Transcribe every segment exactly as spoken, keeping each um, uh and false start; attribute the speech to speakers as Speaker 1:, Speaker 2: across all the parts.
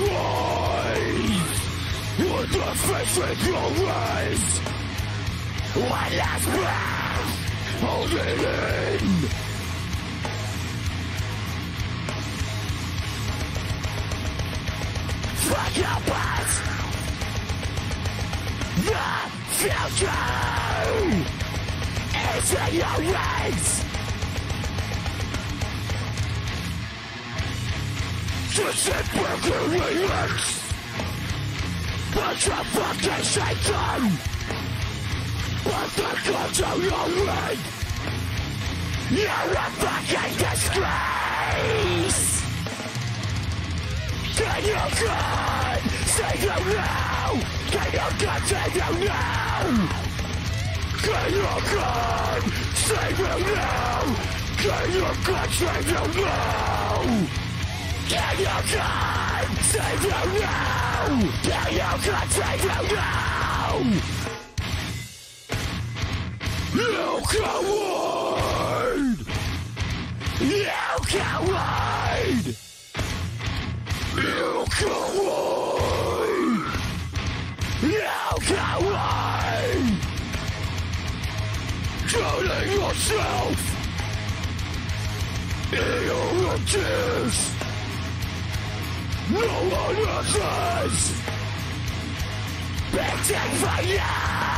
Speaker 1: eyes, with the face with your eyes. One last breath, hold it in. Fuck your past, the future is in your hands. Just a broken relax, but you're fucking Satan. But the gods are your way. You're a fucking disgrace. Can you God save you now? Can you God save you now? Can you God save you now? Can you God save you now? Can you God save you now? Can you God save you now? You coward! You coward! You coward! You coward! Killing yourself in your tears. No one else is begging for you.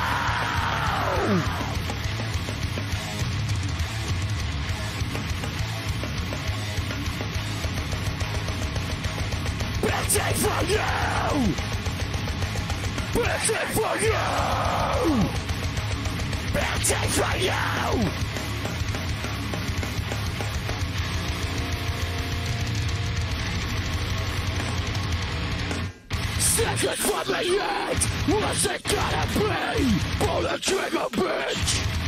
Speaker 1: Begging for you! Begging for you! Begging for you! Seconds from the end, what's it gonna be? Pull the trigger, bitch!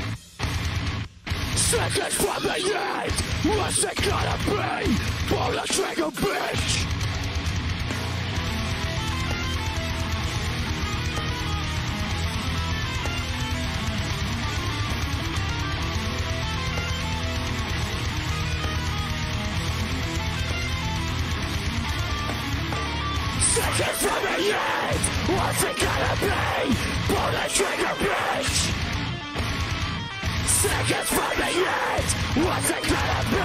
Speaker 1: Seconds from the end, what's it gonna be? Pull the trigger, bitch! Seconds from the end, what's it gonna be? Pull the trigger, bitch! Seconds from the end, what's it gonna be?